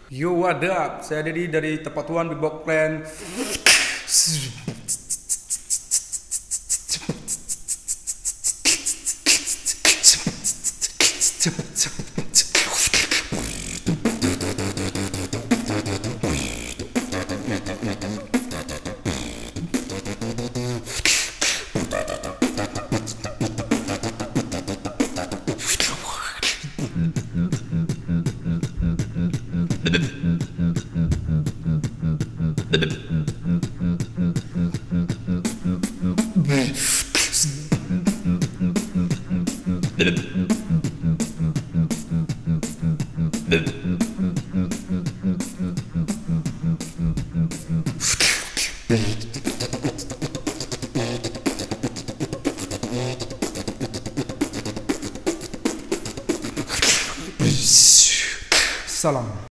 Yo, what up? Saya Dedi dari Tepat Tuan Beatbox Clan. Salam.